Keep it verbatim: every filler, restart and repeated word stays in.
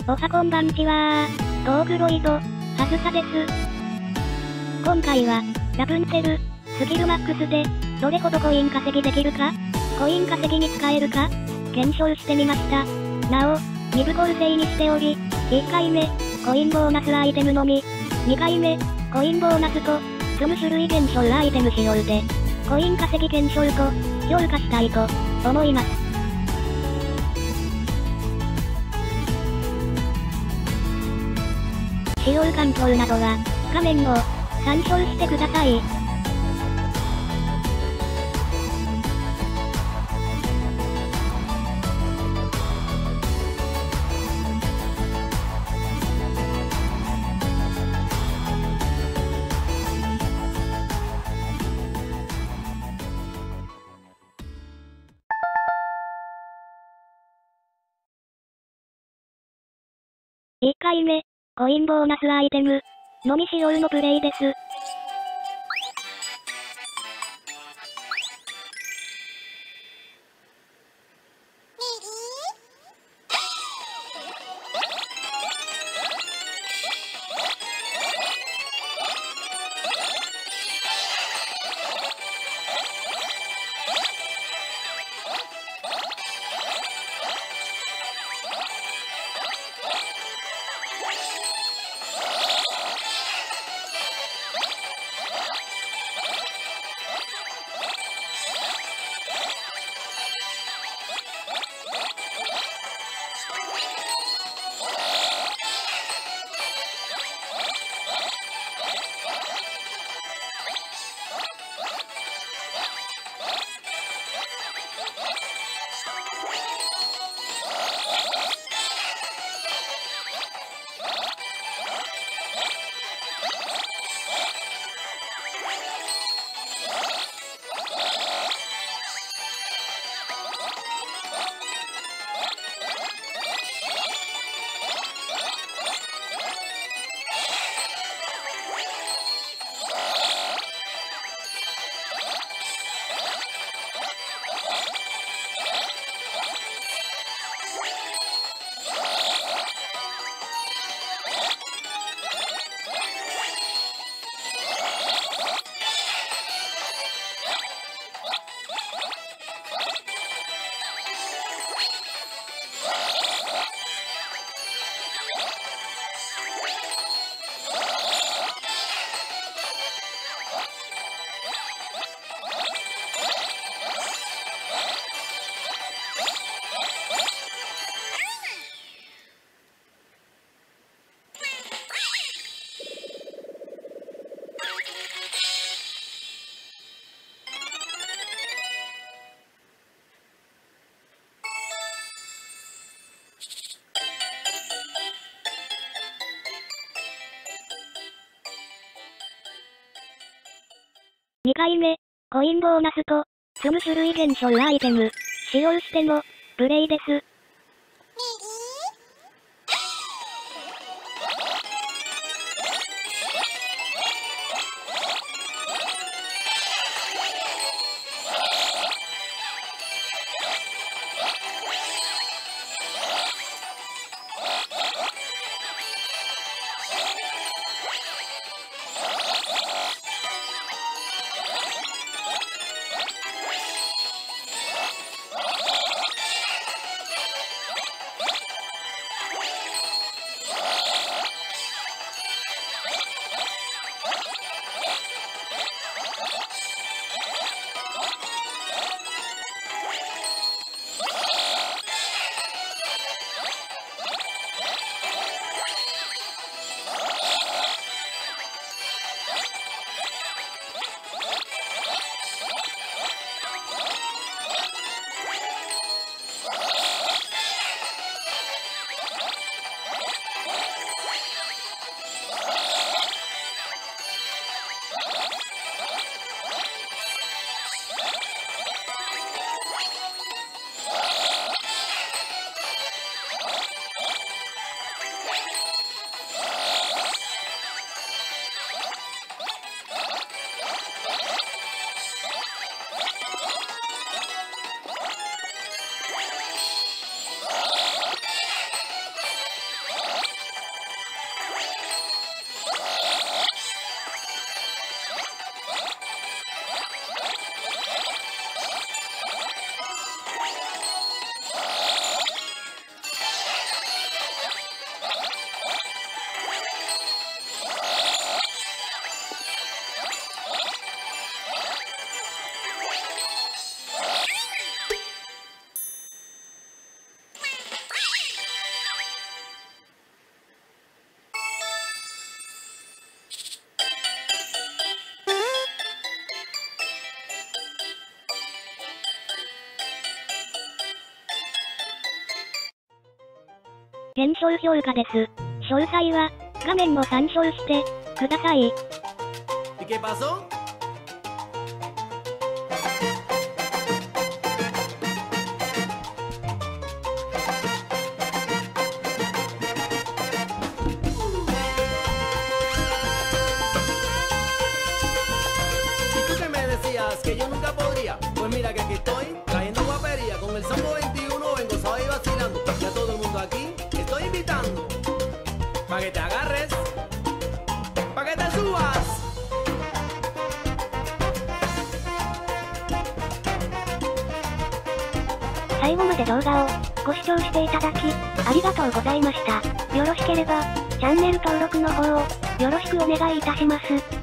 おはこんばんちはー。トークロイド、はずさです。今回は、ラプンツェル、スキルマックスで、どれほどコイン稼ぎできるか、コイン稼ぎに使えるか、検証してみました。なお、に部構成にしており、いっかいめ、コインボーナスアイテムのみ、にかいめ、コインボーナスと、積む種類減少アイテム使用で、コイン稼ぎ検証と、評価したいと、思います。使用環境などは、画面を参照してください。いっかいめ、コインボーナスアイテム、のみ使用のプレイです。にかいめ、コインボーナスと、積む種類減少アイテム、使用しての、プレイです。 減少評価です。詳細は、画面を参照してください。 ¿Y qué pasó? Que yo nunca podría, pues mira que aquí estoy trayendo guapería con el Sambo veintiuno, vengo suave y vacilando y a todo el mundo aquí estoy invitando pa' que te agarres, pa' que te subas. 最後まで動画をご視聴していただきありがとうございました。よろしければチャンネル登録の方をよろしくお願いいたします。